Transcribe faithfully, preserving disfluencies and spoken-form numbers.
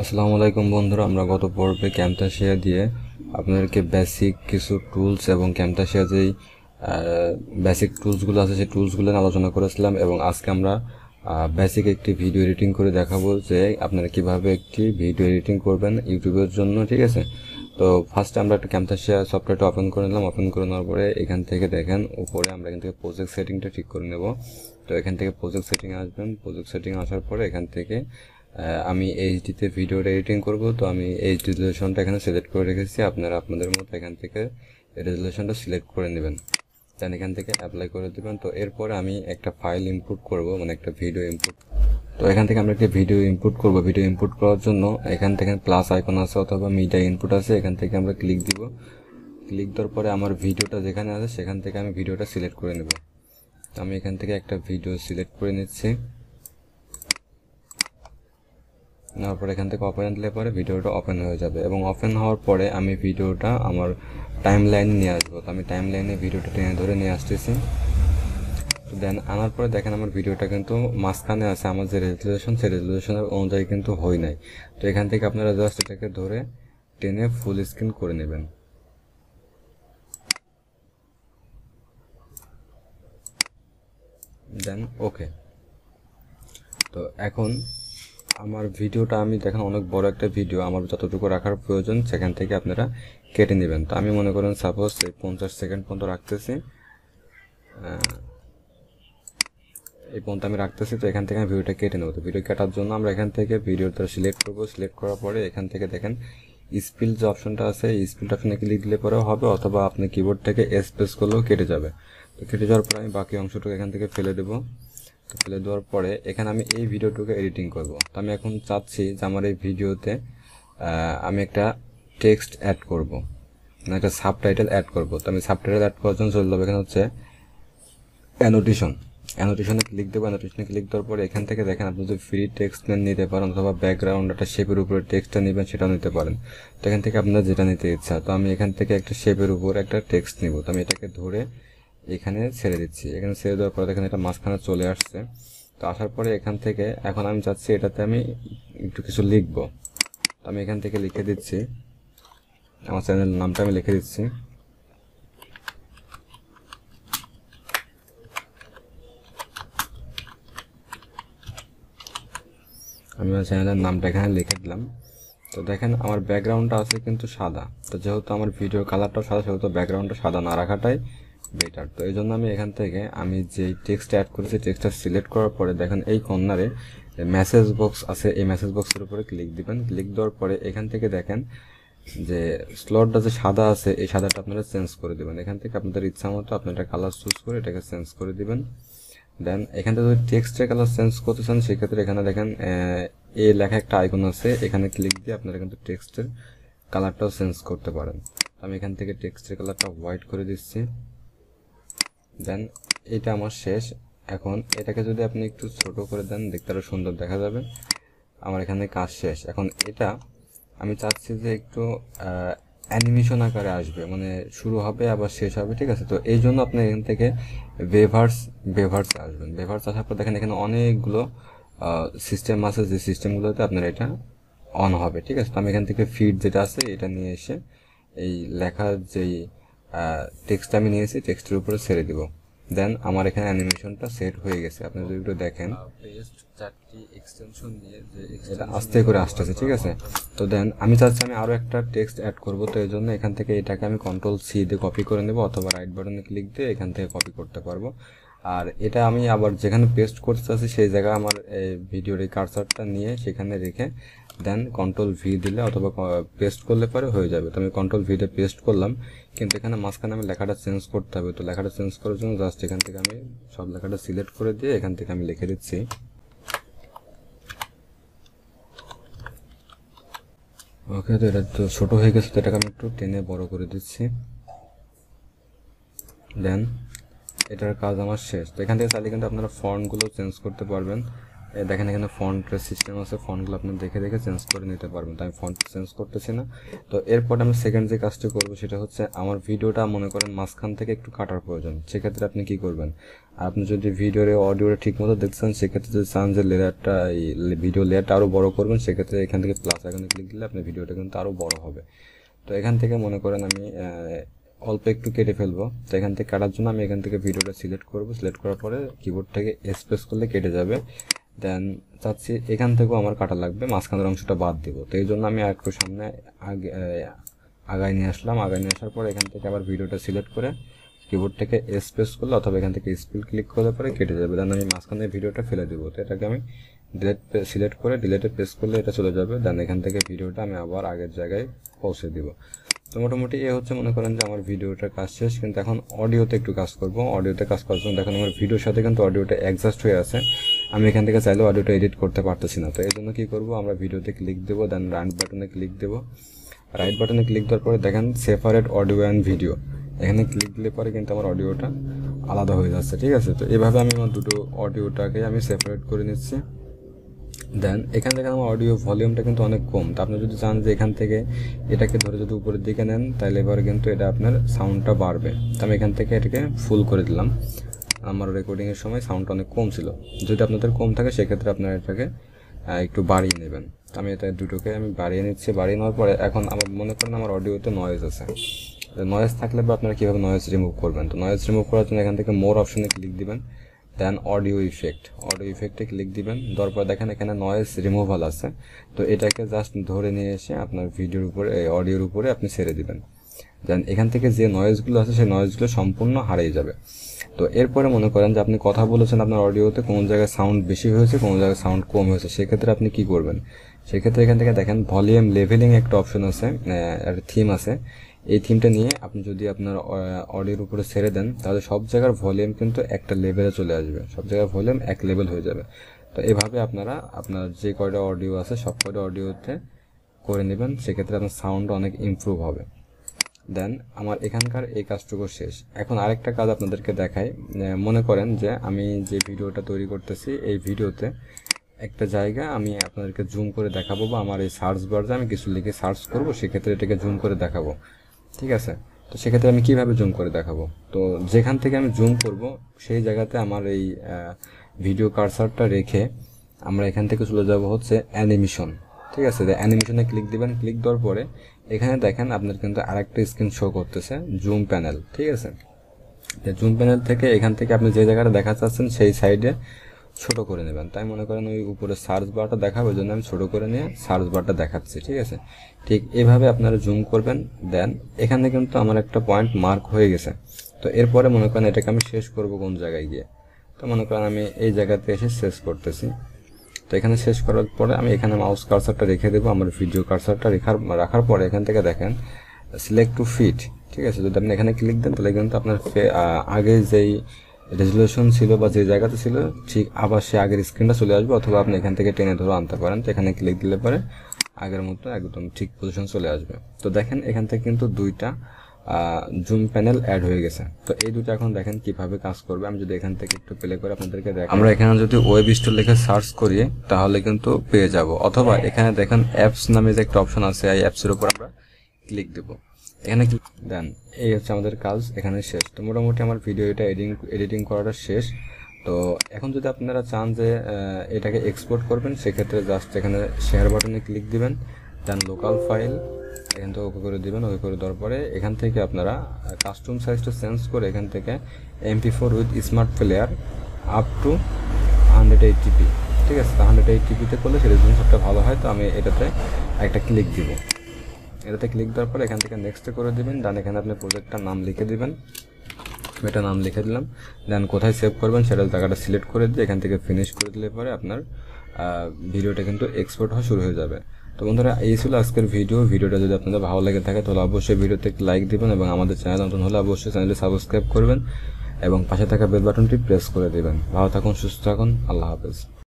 আসসালামু আলাইকুম বন্ধুরা, আমরা গত পর্বে ক্যামটাসিয়া দিয়ে আপনাদেরকে বেসিক কিছু টুলস এবং ক্যামটাসিয়া যেই বেসিক টুলসগুলো আছে সেই টুলসগুলো নিয়ে আলোচনা করেছিলাম এবং আজকে আমরা বেসিক একটি ভিডিও এডিটিং করে দেখাবো যে আপনারা কিভাবে একটি ভিডিও এডিটিং করবেন ইউটিউবের জন্য। ঠিক আছে, তো ফার্স্টে আমরা একটা ক্যামটাসিয়া সফটওয়্যারটা ওপেন করে নিলাম। ওপেন করে নেওয়ার পরে এখান থেকে দেখেন উপরে আমরা এখান থেকে প্রজেক্ট সেটিংটা ঠিক করে নেব। তো এখান থেকে প্রজেক্ট সেটিং আসবেন। প্রজেক্ট সেটিং আসার পরে এখান থেকে আমি এইচডিতে ভিডিওটা এডিটিং করব, তো আমি এইচডি রেজুলেশনটা এখানে সিলেক্ট করে রেখেছি। আপনারা আপনাদের মতো এখান থেকে রেজুলেশনটা সিলেক্ট করে নেবেন, দেন এখান থেকে অ্যাপ্লাই করে দেবেন। তো এরপরে আমি একটা ফাইল ইনপুট করব, মানে একটা ভিডিও ইনপুট। তো এখান থেকে আমরা একটা ভিডিও ইনপুট করব। ভিডিও ইনপুট করার জন্য এখান থেকে প্লাস আইকন আছে অথবা মিডিয়া ইনপুট আছে, এখান থেকে আমরা ক্লিক দিব। ক্লিক দেওয়ার পরে আমার ভিডিওটা যেখানে আছে সেখান থেকে আমি ভিডিওটা সিলেক্ট করে নেব। তো আমি এখান থেকে একটা ভিডিও সিলেক্ট করে নিচ্ছি। নেওয়ার পরে এখান থেকে ওপেন দিলে পরে ভিডিওটা ওপেন হয়ে যাবে এবং ওপেন হওয়ার পরে আমি ভিডিওটা আমার টাইম লাইনে নিয়ে আসবো। তো আমি টাইম লাইনে ভিডিওটা টেনে ধরে নিয়ে আসতেছি। তো দেন আনার পরে দেখেন আমার ভিডিওটা কিন্তু মাঝখানে আছে, আমার যে রেজুলেশন সেই রেজুলেশনের অনুযায়ী কিন্তু হয় নাই। তো এখান থেকে আপনারা জাস্ট এটাকে ধরে টেনে ফুল স্ক্রিন করে নেবেন। দেন ওকে। তো এখন আমার ভিডিওটা আমি দেখেন অনেক বড় একটা ভিডিও, আমার যতটুকু রাখার প্রয়োজন সেখান থেকে আপনারা কেটে নেবেন। তো আমি মনে করেন সাপোজ এই পঞ্চাশ সেকেন্ড পর্যন্ত রাখতেছি, এই পর্যন্ত আমি রাখতেছি। তো এখান থেকে আমি ভিডিওটা কেটে নেব। তো ভিডিও কাটার জন্য আমরা এখান থেকে ভিডিওটা সিলেক্ট করবো। সিলেক্ট করার পরে এখান থেকে দেখেন স্পিল যে অপশনটা আছে, এই স্পিল অপশনে ক্লিক দিলে পরেও হবে অথবা আপনি কিবোর্ড থেকে স্পেস করলেও কেটে যাবে। তো কেটে যাওয়ার পরে আমি বাকি অংশটুকু এখান থেকে ফেলে দেবো। তো ফেলে দেওয়ার পরে এখানে আমি এই ভিডিওটুকু এডিটিং করব। তো আমি এখন চাচ্ছি যে আমার এই ভিডিওতে আমি একটা টেক্সট অ্যাড করব, মানে একটা সাবটাইটেল অ্যাড করব। তো আমি সাবটাইটেল অ্যাড করার জন্য চলে যাবো, এখানে হচ্ছে অ্যানোটেশন। অ্যানোটেশনে ক্লিক দেবো। অ্যানোটেশনে ক্লিক দেওয়ার পরে এখান থেকে দেখেন আপনি যদি ফ্রি টেক্সট নিতে পারেন অথবা ব্যাকগ্রাউন্ড একটা শেপের উপরে টেক্সটটা নেবেন সেটাও নিতে পারেন। তো এখান থেকে আপনার যেটা নিতে ইচ্ছা। তো আমি এখান থেকে একটা শেপের উপর একটা টেক্সট নিব। তো আমি এটাকে ধরে এখানে ছেড়ে দিচ্ছি। এখানে ছেড়ে দেওয়ার পরে দেখেন এটা মাঝখানে চলে আসছে। তো আসার পরে এখান থেকে এখন আমি চাচ্ছি এটাতে আমি একটু কিছু লিখব। তো আমি এখান থেকে লিখে দিচ্ছি, আমার চ্যানেলের নামটা আমি লিখে দিচ্ছি। আমি আমার চ্যানেলের নামটা এখানে লিখে দিলাম। তো দেখেন আমার ব্যাকগ্রাউন্ডটা আছে কিন্তু সাদা। তো যেহেতু আমার ভিডিওর কালারটাও সাদা সেহেতু ব্যাকগ্রাউন্ডটা সাদা না রাখাটাই বেটার। তো এই জন্য আমি এখান থেকে আমি যে টেক্সট অ্যাড করেছি টেক্সটটা সিলেক্ট করার পরে দেখেন এই কর্নারে মেসেজ বক্স আছে, এই মেসেজ বক্সের উপরে ক্লিক দিবেন। ক্লিক দেওয়ার পরে এখান থেকে দেখেন যে স্লটটা যে সাদা আছে এই সাদাটা আপনারা চেঞ্জ করে দেবেন। এখান থেকে আপনাদের ইচ্ছা মতো আপনারা কালার চুজ করে এটাকে চেঞ্জ করে দিবেন। দেন এখান থেকে যদি টেক্সটের কালার চেঞ্জ করতে চান সেক্ষেত্রে এখানে দেখেন এ লেখা একটা আইকন আছে, এখানে ক্লিক দিয়ে আপনারা কিন্তু টেক্সটের কালারটাও চেঞ্জ করতে পারেন। আমি এখান থেকে টেক্সটের কালারটা হোয়াইট করে দিচ্ছি। দেন এটা আমার শেষ। এখন এটাকে যদি আপনি একটু ছোট করে দেন দেখতে আরও সুন্দর দেখা যাবে। আমার এখানে কাজ শেষ। এখন এটা আমি চাচ্ছি যে একটু অ্যানিমেশন আকারে আসবে, মানে শুরু হবে আবার শেষ হবে। ঠিক আছে, তো এই জন্য আপনি এখান থেকে বেভার্স বেভার্স আসবেন। বেভার্স আসার পর দেখেন এখানে অনেকগুলো সিস্টেম আছে, যে সিস্টেমগুলোতে আপনার এটা অন হবে। ঠিক আছে, তো আমি এখান থেকে ফিড যেটা আছে এটা নিয়ে এসে এই লেখার যেই টেক্সট আমি নিয়েছি টেক্সটের উপরে ছেড়ে দিব। দেন আমার এখানে অ্যানিমেশনটা সেট হয়ে গেছে। আপনি যদি একটু দেখেন চারটি এক্সটেনশন নিয়ে যে এটা আস্তে করে আসতেছে। ঠিক আছে, তো দেন আমি চাচ্ছি আমি আরও একটা টেক্সট অ্যাড করবো। তো এই জন্য এখান থেকে এটাকে আমি কন্ট্রোল সি দিয়ে কপি করে নেব অথবা রাইট বাটনে ক্লিক দিয়ে এখান থেকে কপি করতে পারবো। আর এটা আমি আবার যেখানে পেস্ট করতে চাচ্ছি সেই জায়গায় আমার ভিডিওর এই কার্সারটা নিয়ে সেখানে রেখে দেন কন্ট্রোল ভি দিলে অথবা পেস্ট করলে পরে হয়ে যাবে। তো আমি কন্ট্রোল ভিতে পেস্ট করলাম, কিন্তু এখানে মাঝখানে আমি লেখাটা চেঞ্জ করতে হবে। তো লেখাটা চেঞ্জ করার জন্য জাস্ট এখান থেকে আমি সব লেখাটা সিলেক্ট করে দিয়ে এখান থেকে আমি লিখে দিচ্ছি ওকে। তো এটা তো ছোটো হয়ে গেছে, তো এটাকে আমি একটু টেনে বড় করে দিচ্ছি। দেন এটার কাজ আমার শেষ। তো এখান থেকে চাইলে কিন্তু আপনারা ফন্টগুলো চেঞ্জ করতে পারবেন। দেখেন এখানে ফন্টের সিস্টেম আছে, ফন্টগুলো আপনি দেখে দেখে চেঞ্জ করে নিতে পারবেন। তো আমি ফন্ট চেঞ্জ করতেছি না। তো এরপর আমি সেকেন্ড যে কাজটি করবো সেটা হচ্ছে আমার ভিডিওটা মনে করেন মাঝখান থেকে একটু কাটার প্রয়োজন। সেক্ষেত্রে আপনি কি করবেন, আপনি যদি ভিডিওর অডিওটা ঠিক মতো দেখছেন, সেক্ষেত্রে যদি চান যে লেয়ারটা এই ভিডিও লেয়ারটা আরও বড় করবেন, সেক্ষেত্রে এখান থেকে প্লাস আইকনে ক্লিক দিলে আপনার ভিডিওটা কিন্তু আরও বড় হবে। তো এখান থেকে মনে করেন আমি অল্প একটু কেটে ফেলবো। তো এখান থেকে কাটার জন্য আমি এখান থেকে ভিডিওটা সিলেক্ট করবো। সিলেক্ট করার পরে কিবোর্ড থেকে স্পেস করলে কেটে যাবে। দেন চাচ্ছি এখান থেকেও আমার কাটা লাগবে, মাঝখানের অংশটা বাদ দিব। তো এই জন্য আমি একটু সামনে আগে আগায় নিয়ে আসলাম। আগায় নিয়ে আসার পরে এখান থেকে আবার ভিডিওটা সিলেক্ট করে কিবোর্ড থেকে স্পেস করলে অথবা এখান থেকে স্পিল ক্লিক করলে পরে কেটে যাবে। দেন আমি মাঝখানে ভিডিওটা ফেলে দিব। তো এটাকে আমি ডিলেট সিলেক্ট করে ডিলেটে প্রেস করলে এটা চলে যাবে। দেন এখান থেকে ভিডিওটা আমি আবার আগের জায়গায় পৌঁছে দিব। তো মোটামুটি এ হচ্ছে মনে করেন যে আমার ভিডিওটার কাজ শেষ। কিন্তু এখন অডিওতে একটু কাজ করব। অডিওতে কাজ করার জন্য দেখেন আমার ভিডিওর সাথে কিন্তু অডিওটা অ্যাডজাস্ট হয়ে আছে। আমি এখান থেকে চাইলেও অডিওটা এডিট করতে পারতেছি না। তো এই জন্য কী করবো, আমরা ভিডিওতে ক্লিক দেবো, দেন রাইট বাটনে ক্লিক দেবো। রাইট বাটনে ক্লিক দেওয়ার পরে দেখেন সেপারেট অডিও অ্যান্ড ভিডিও, এখানে ক্লিক দিলে পরে কিন্তু আমার অডিওটা আলাদা হয়ে যাচ্ছে। ঠিক আছে, তো এভাবে আমি আমার দুটো অডিওটাকে আমি সেপারেট করে নিচ্ছি। দেন এখান থেকে আমার অডিও ভলিউমটা কিন্তু অনেক কম। তো আপনি যদি চান যে এখান থেকে এটাকে ধরে যদি উপরের দিকে নেন, তাহলে এবারে কিন্তু এটা আপনার সাউন্ডটা বাড়বে। তো আমি এখান থেকে এটাকে ফুল করে দিলাম। আমার রেকর্ডিংয়ের সময় সাউন্ডটা অনেক কম ছিল। যদি আপনাদের কম থাকে সেক্ষেত্রে আপনারা এটাকে একটু বাড়িয়ে নেবেন। তো আমি এটা দুটোকে আমি বাড়িয়ে নিচ্ছি। বাড়িয়ে নেওয়ার পরে এখন আমার মনে করেন আমার অডিওতে নয়েজ আছে। নয়েজ থাকলে বা আপনারা কীভাবে নয়েজ রিমুভ করবেন, তো নয়েজ রিমুভ করার জন্য এখান থেকে মোর অপশনে ক্লিক দিবেন। দেন অডিও ইফেক্ট, অডিও ইফেক্টে ক্লিক দিবেন। দেওয়ার পর দেখেন এখানে নয়েজ রিমুভাল আছে। তো এটাকে জাস্ট ধরে নিয়ে এসে আপনার ভিডিওর উপরে অডিওর উপরে আপনি ছেড়ে দিবেন। দেন এখান থেকে যে নয়েজগুলো আছে সেই নয়েজগুলো সম্পূর্ণ হারিয়ে যাবে। তো এরপরে মনে করেন যে আপনি কথা বলেছেন আপনার অডিওতে, কোনো জায়গায় সাউন্ড বেশি হয়েছে, কোনো জায়গায় সাউন্ড কম হয়েছে, সেক্ষেত্রে আপনি কি করবেন, সেক্ষেত্রে এখান থেকে দেখেন ভলিউম লেভেলিং একটা অপশন আছে, একটা থিম আছে। এই থিমটা নিয়ে আপনি যদি আপনার অডিওর উপরে ছেড়ে দেন, তাহলে সব জায়গার ভলিউম কিন্তু একটা লেভেলে চলে আসবে, সব জায়গার ভলিউম এক লেভেল হয়ে যাবে। তো এভাবে আপনারা আপনার যে কয়টা অডিও আছে সব কয়টা অডিওতে করে নেবেন, সেক্ষেত্রে আপনার সাউন্ড অনেক ইমপ্রুভ হবে। দেন আমার এখানকার এই কাজটুকু শেষ। এখন আরেকটা কাজ আপনাদেরকে দেখাই। মনে করেন যে আমি যে ভিডিওটা তৈরি করতেছি, এই ভিডিওতে একটা জায়গা আমি আপনাদেরকে জুম করে দেখাবো, বা আমার এই সার্চ বারে আমি কিছু লিখে সার্চ করব, সেক্ষেত্রে এটাকে জুম করে দেখাবো। ঠিক আছে, তো সেক্ষেত্রে আমি কিভাবে জুম করে দেখাবো, তো যেখান থেকে আমি জুম করব সেই জায়গাতে আমার এই ভিডিও কার্সারটা রেখে আমরা এখান থেকে চলে যাব হচ্ছে অ্যানিমেশন। ঠিক আছে, অ্যানিমেশনে ক্লিক দিবেন। ক্লিক দেওয়ার পরে এখানে দেখেন আপনার কিন্তু আরেকটা স্ক্রিন শো করতেছে, জুম প্যানেল। ঠিক আছে, জুম প্যানেল থেকে এখান থেকে আপনি যে জায়গাটা দেখা চাচ্ছেন সেই সাইডে ছোট করে নেবেন। তাই মনে করেন ওই উপরে সার্চ বারটা দেখাবো, ওই জন্য আমি ছোট করে নিয়ে সার্চ বারটা দেখাচ্ছি। ঠিক আছে, ঠিক এভাবে আপনারা জুম করবেন। দেন এখানে কিন্তু আমার একটা পয়েন্ট মার্ক হয়ে গেছে। তো এরপরে মনে করেন এটাকে আমি শেষ করব কোন জায়গায় গিয়ে, তো মনে করেন আমি এই জায়গাতে এসে শেষ করতেছি। তো এখানে শেষ করার পরে আমি এখানে মাউস কার্সারটা রেখে দেবো। আমার ভিডিও কার্সারটা রেখার রাখার পরে এখান থেকে দেখেন সিলেক্ট টু ফিট। ঠিক আছে, যদি আপনি এখানে ক্লিক দেন তাহলে কিন্তু আপনার আগে যেই রেজুলেশন ছিল বা যে জায়গাতে ছিল ঠিক আবার সে আগের স্ক্রিনটা চলে আসবে, অথবা আপনি এখান থেকে টেনে ধরে আনতে পারেন। তো এখানে ক্লিক দিলে পরে আগের মতো একদম ঠিক পজিশন চলে আসবে। তো দেখেন এখান থেকে কিন্তু দুইটা জুম প্যানেল অ্যাড হয়ে গেছে। তো এই দুটো এখন দেখেন কিভাবে কাজ করবে। আমি যদি এখান থেকে একটু প্লে করে আপনাদেরকে দেখাই, আমরা এখানে যদি ওয়েব স্টোর লিখে সার্চ করি তাহলে কিন্তু পেয়ে যাব, অথবা এখানে দেখেন অ্যাপস নামে যে একটা অপশন আছে, এই অ্যাপসের উপর আমরা ক্লিক দেব। এখানে ক্লিক দেন, এই হচ্ছে আমাদের কাজ এখানে শেষ। তো মোটামুটি আমার ভিডিও এটা এডিটিং এডিটিং করাটা শেষ। তো এখন যদি আপনারা চান যে এটাকে এক্সপোর্ট করবেন, সেক্ষেত্রে জাস্ট এখানে শেয়ার বাটনে ক্লিক দিবেন। দেন লোকাল ফাইল এখান থেকে ওকে করে দিবেন। ওকে করে দেওয়ার পরে এখান থেকে আপনারা কাস্টম সাইজটা চেঞ্জ করে এখান থেকে MP four with smart player up to hundred eight GB. ঠিক আছে, হান্ড্রেড এইট জিবিতে করলে সেই রেজুলেশনটা ভালো হয়। তো আমি এটাতে একটা ক্লিক দিব। এটাতে ক্লিক দেওয়ার পরে এখান থেকে নেক্সটে করে দেবেন। দেন এখানে আপনি প্রজেক্টটার নাম লিখে দেবেন। এটা নাম লিখে দিলাম। দেন কোথায় সেভ করবেন সেটা জায়গাটা সিলেক্ট করে দিয়ে এখান থেকে ফিনিশ করে দিলে পরে আপনার ভিডিওটা কিন্তু এক্সপোর্ট হওয়া শুরু হয়ে যাবে। তো বন্ধুরা, এই ছিল আজকের ভিডিও। ভিডিওটা যদি আপনাদের ভালো লেগে থাকে তাহলে অবশ্যই ভিডিওতে একটি লাইক দিবেন, এবং আমাদের চ্যানেল নতুন হলে অবশ্যই চ্যানেলটি সাবস্ক্রাইব করবেন এবং পাশে থাকা বেল বাটনটি প্রেস করে দেবেন। ভালো থাকুন, সুস্থ থাকুন, আল্লাহ হাফেজ।